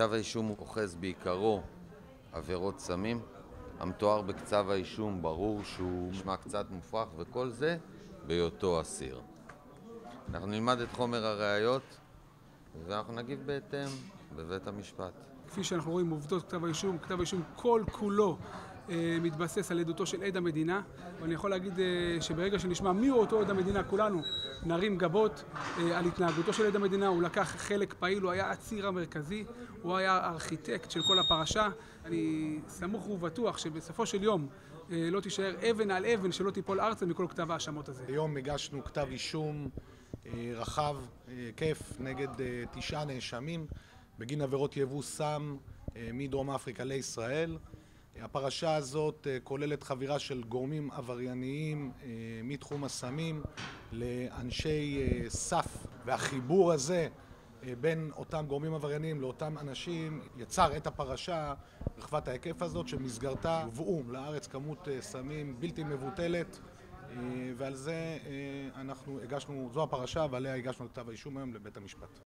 כתב האישום הוא אוחז בעיקרו עבירות סמים. המתואר בכתב האישום ברור שהוא נשמע קצת מופרך, וכל זה בהיותו אסיר. אנחנו נלמד את חומר הראיות ואנחנו נגיב בהתאם בבית המשפט. כפי שאנחנו רואים עובדות כתב האישום כל כולו מתבסס על עדותו של עד המדינה, ואני יכול להגיד שברגע שנשמע מי הוא אותו עד המדינה, כולנו נרים גבות על התנהגותו של עד המדינה. הוא לקח חלק פעיל, הוא היה הציר המרכזי, הוא היה הארכיטקט של כל הפרשה. אני סמוך ובטוח שבסופו של יום לא תישאר אבן על אבן שלא תיפול ארצה מכל כתב האשמות הזה. היום הגשנו כתב אישום רחב היקף נגד 9 נאשמים בגין עבירות יבוא סם מדרום אפריקה לישראל. הפרשה הזאת כוללת חבירה של גורמים עברייניים מתחום הסמים לאנשי סף, והחיבור הזה בין אותם גורמים עברייניים לאותם אנשים יצר את הפרשה רחבת ההיקף הזאת, שמסגרתה הובאו לארץ כמות סמים בלתי מבוטלת, ועל זה אנחנו הגשנו, זו הפרשה ועליה הגשנו את כתב האישום היום לבית המשפט.